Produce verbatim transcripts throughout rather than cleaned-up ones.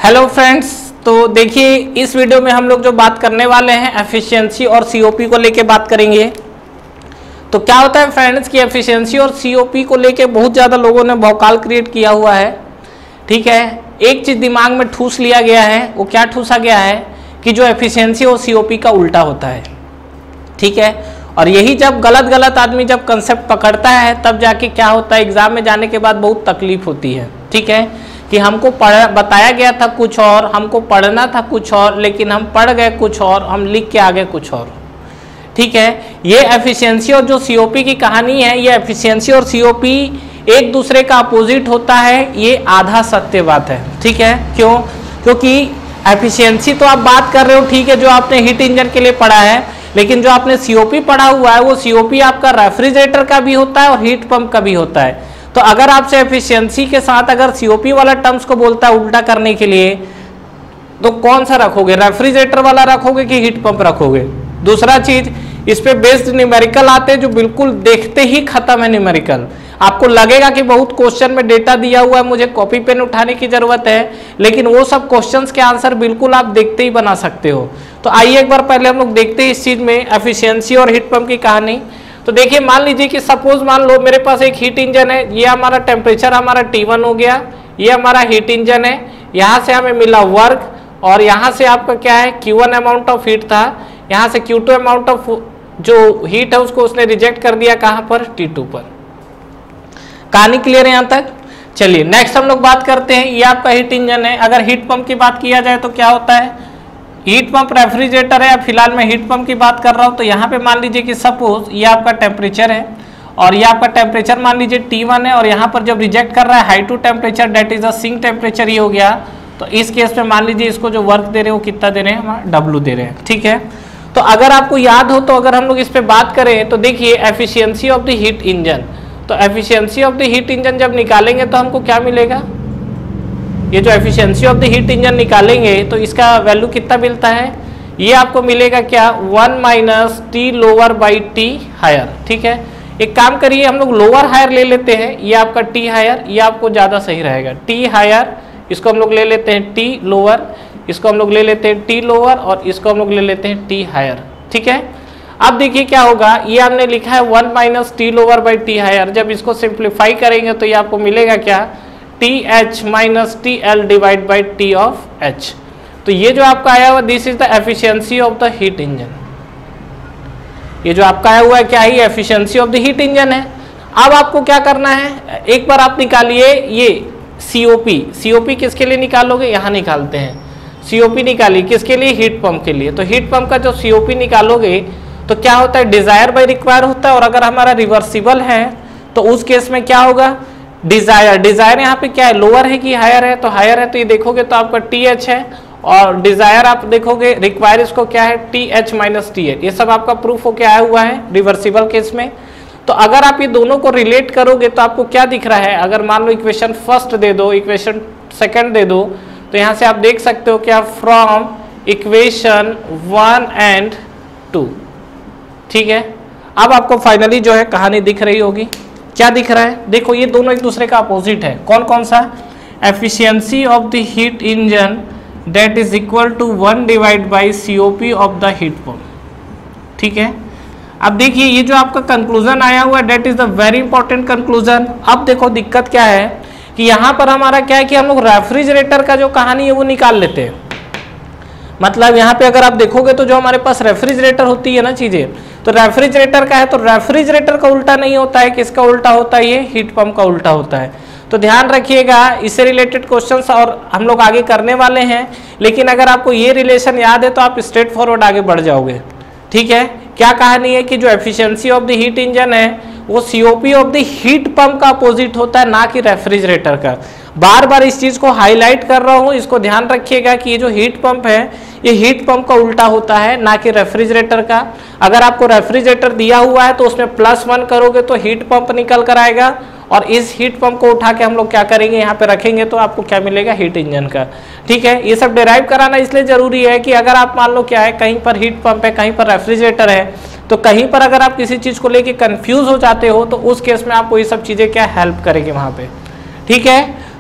Hello friends, तो देखिए इस वीडियो में हम लोग जो बात करने वाले हैं एफिशिएंसी और सीओपी को लेके बात करेंगे। तो क्या होता है फ्रेंड्स कि एफिशिएंसी और सीओपी को लेके बहुत ज़्यादा लोगों ने भौकाल क्रिएट किया हुआ है। ठीक है, एक चीज़ दिमाग में ठूस लिया गया है, वो क्या ठूसा गया है कि जो एफिशिएंसी और सीओपी का उल्टा होता है। ठीक है, और यही जब गलत गलत आदमी जब कंसेप्ट पकड़ता है तब जाके क्या होता है, एग्जाम में जाने के बाद बहुत तकलीफ होती है। ठीक है, कि हमको पढ़ बताया गया था कुछ और, हमको पढ़ना था कुछ और, लेकिन हम पढ़ गए कुछ और, हम लिख के आ गए कुछ और। ठीक है, ये एफिशिएंसी और जो सीओपी की कहानी है, ये एफिशिएंसी और सीओपी एक दूसरे का अपोजिट होता है, ये आधा सत्य बात है। ठीक है, क्यों? क्योंकि एफिशिएंसी तो आप बात कर रहे हो, ठीक है, जो आपने हीट इंजन के लिए पढ़ा है, लेकिन जो आपने सीओपी पढ़ा हुआ है वो सीओपी आपका रेफ्रिजरेटर का भी होता है और हीट पंप का भी होता है। तो अगर आपसे एफिशिएंसी के साथ अगर सीओपी वाला टर्म्स को बोलता है उल्टा करने के लिए, तो कौन सा रखोगे, रेफ्रिजरेटर वाला रखोगे कि हीट पंप रखोगे? दूसरा चीज, इस पे बेस्ड न्यूमेरिकल आते हैं जो बिल्कुल देखते ही खत्म है न्यूमेरिकल। आपको लगेगा कि बहुत क्वेश्चन में डेटा दिया हुआ है, मुझे कॉपी पेन उठाने की जरूरत है, लेकिन वो सब क्वेश्चंस के आंसर बिल्कुल आप देखते ही बना सकते हो। तो आइए एक बार पहले हम लोग देखते हैं इस चीज में एफिशिएंसी और हीट पंप की कहानी। तो देखिए, मान लीजिए कि सपोज मान लो मेरे पास एक हीट इंजन है, ये हमारा टेम्परेचर हमारा टी वन हो गया, ये हमारा हीट इंजन है, यहाँ से हमें मिला वर्क और यहाँ से आपका क्या है Q one amount of heat था, यहाँ से क्यू टू अमाउंट ऑफ जो हीट है उसको उसने रिजेक्ट कर दिया कहाँ पर, टी टू पर। कहानी क्लियर है यहाँ तक? चलिए नेक्स्ट हम लोग बात करते हैं, ये आपका हीट इंजन है। अगर हीट पंप की बात किया जाए तो क्या होता है, हीट पंप रेफ्रिजरेटर है, फिलहाल मैं हीट पंप की बात कर रहा हूँ। तो यहाँ पे मान लीजिए कि सपोज ये आपका टेम्परेचर है और ये आपका टेम्परेचर मान लीजिए टी वन है, और यहाँ पर जब रिजेक्ट कर रहा है high to temperature, that is a sink temperature, ये हो गया। तो इस केस में मान लीजिए इसको जो वर्क दे रहे हो कितना दे रहे हैं, हमारा डब्ल्यू दे रहे हैं। ठीक है, तो अगर आपको याद हो तो अगर हम लोग इस पर बात करें तो देखिए efficiency of the heat engine, तो efficiency of the heat engine जब निकालेंगे तो हमको क्या मिलेगा, ये जो efficiency of the heat engine निकालेंगे तो इसका वैल्यू कितना मिलता है, ये आपको मिलेगा क्या, one minus T lower by T higher. ठीक है, एक काम करिए हम लोग लोअर हायर ले लेते हैं, ये आपका टी हायर, ये आपको ज़्यादा सही रहेगा। टी हायर इसको हम लोग ले लेते हैं टी लोअर, इसको हम लोग ले लेते हैं टी लोअर और इसको हम लोग ले लेते हैं टी हायर। ठीक है, अब देखिए क्या होगा, ये हमने लिखा है one minus T lower by T higher, जब इसको सिंप्लीफाई करेंगे तो ये आपको मिलेगा क्या, T H minus T L divide by T of H. तो ये जो आपका आया हुआ this is the efficiency of the heat engine, ये जो आपका आया हुआ है क्या है, efficiency of the heat engine है। अब आपको क्या करना है, एक बार आप निकालिए ये सीओपी, सीओपी किसके लिए निकालोगे, यहाँ निकालते हैं, सीओपी निकालिए किसके लिए, हीट पंप के लिए। तो हीट पंप का जो सीओपी निकालोगे तो क्या होता है, डिजायर बाई रिक्वायर होता है, और अगर हमारा रिवर्सिबल है तो उस केस में क्या होगा, डिजायर, डिजायर यहाँ पे क्या है, लोअर है कि हायर है, तो हायर है तो ये देखोगे तो आपका टी एच है, और डिजायर आप देखोगे रिक्वायर इसको क्या है, T H minus T H. ये सब आपका प्रूफ होके आया हुआ है रिवर्सिबल केस में। तो अगर आप ये दोनों को रिलेट करोगे तो आपको क्या दिख रहा है, अगर मान लो इक्वेशन फर्स्ट दे दो, इक्वेशन सेकंड दे दो, तो यहाँ से आप देख सकते हो क्या, from equation one and two. ठीक है, अब आपको फाइनली जो है कहानी दिख रही होगी, क्या दिख रहा है, देखो ये दोनों एक दूसरे का अपोजिट है। कौन कौन सा, efficiency of the heat engine that is equal to one divide by COP of the heat pump. ठीक है, अब देखिए ये जो आपका कंक्लूजन आया हुआ है that is the very important conclusion. अब देखो दिक्कत क्या है कि यहाँ पर हमारा क्या है कि हम लोग रेफ्रिजरेटर का जो कहानी है वो निकाल लेते हैं। मतलब यहाँ पे अगर आप देखोगे तो जो हमारे पास रेफ्रिजरेटर होती है ना चीजें, तो रेफ्रिजरेटर का है तो रेफ्रिजरेटर का उल्टा नहीं होता है, किसका उल्टा होता है, ये हीट पंप का उल्टा होता है। तो ध्यान रखिएगा, इससे रिलेटेड क्वेश्चंस और हम लोग आगे करने वाले हैं, लेकिन अगर आपको ये रिलेशन याद है तो आप स्ट्रेट फॉरवर्ड आगे बढ़ जाओगे। ठीक है, क्या कहानी है कि जो efficiency of the heat engine है वो COP of the heat pump का अपोजिट होता है, ना कि रेफ्रिजरेटर का। बार बार इस चीज को हाईलाइट कर रहा हूं, इसको ध्यान रखिएगा कि ये जो हीट पंप है ये हीट पंप का उल्टा होता है, ना कि रेफ्रिजरेटर का। अगर आपको रेफ्रिजरेटर दिया हुआ है तो उसमें प्लस वन करोगे तो हीट पंप निकल कर आएगा, और इस हीट पंप को उठा के हम लोग क्या करेंगे, यहाँ पे रखेंगे तो आपको क्या मिलेगा, हीट इंजन का। ठीक है, ये सब डिराइव कराना इसलिए जरूरी है कि अगर आप मान लो क्या है, कहीं पर हीट पंप है, कहीं पर रेफ्रिजरेटर है, तो कहीं पर अगर आप किसी चीज को लेके कंफ्यूज हो जाते हो तो उस केस में आपको ये सब चीजें क्या हेल्प करेंगे वहां पे। ठीक है,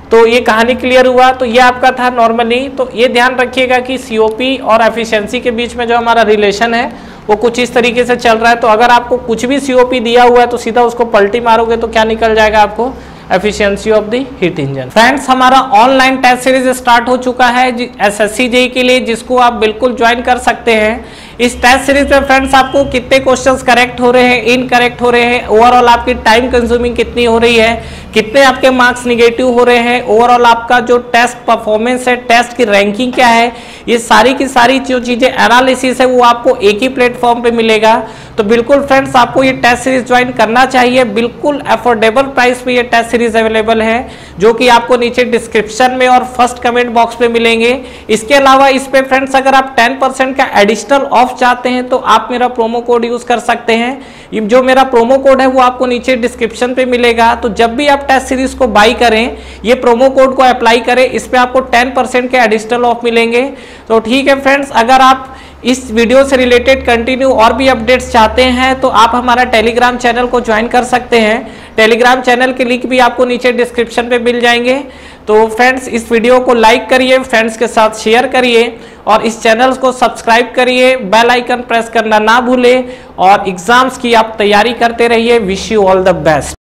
तो ये कहानी क्लियर हुआ। तो ये आपका था नॉर्मली। तो ये ध्यान रखिएगा कि सीओपी और एफिशिएंसी के बीच में जो हमारा रिलेशन है वो कुछ इस तरीके से चल रहा है। तो अगर आपको कुछ भी सीओपी दिया हुआ है तो सीधा उसको पलटी मारोगे तो क्या निकल जाएगा आपको, efficiency of the heat engine. Friends, हमारा ऑनलाइन टेस्ट सीरीज स्टार्ट हो चुका है एसएससी जेईई के लिए, जिसको आप बिल्कुल ज्वाइन कर सकते हैं। इस टेस्ट सीरीज में फ्रेंड्स आपको कितने क्वेश्चंस करेक्ट हो रहे हैं, इनकरेक्ट हो रहे हैं, ओवरऑल आपकी टाइम कंज्यूमिंग कितनी हो रही है, कितने आपके मार्क्स निगेटिव हो रहे हैं, ओवरऑल आपका जो टेस्ट परफॉर्मेंस है, टेस्ट की रैंकिंग क्या है, ये सारी की सारी जो चीजें एनालिसिस है वो आपको एक ही प्लेटफॉर्म पे मिलेगा। तो बिल्कुल फ्रेंड्स, आपको ये टेस्ट सीरीज ज्वाइन करना चाहिए। बिल्कुल अफोर्डेबल प्राइस पे ये टेस्ट सीरीज अवेलेबल है, जो कि आपको नीचे डिस्क्रिप्शन में और फर्स्ट कमेंट बॉक्स पे मिलेंगे। इसके अलावा इस पे फ्रेंड्स अगर आप टेन परसेंट का एडिशनल ऑफ चाहते हैं तो आप मेरा प्रोमो कोड यूज कर सकते हैं। जो मेरा प्रोमो कोड है वो आपको नीचे डिस्क्रिप्शन पे मिलेगा। तो जब भी आप टेस्ट सीरीज को बाई करें, ये प्रोमो कोड को अप्लाई करें, इस पे आपको टेन परसेंट के एडिशनल ऑफ मिलेंगे। तो ठीक है फ्रेंड्स, अगर आप इस वीडियो से रिलेटेड कंटिन्यू और भी अपडेट्स चाहते हैं तो आप हमारा टेलीग्राम चैनल को ज्वाइन कर सकते हैं। टेलीग्राम चैनल के लिंक भी आपको नीचे डिस्क्रिप्शन पे मिल जाएंगे। तो फ्रेंड्स, इस वीडियो को लाइक करिए, फ्रेंड्स के साथ शेयर करिए और इस चैनल को सब्सक्राइब करिए, बेल आइकन प्रेस करना ना भूलें और एग्जाम्स की आप तैयारी करते रहिए। Wish you all the best.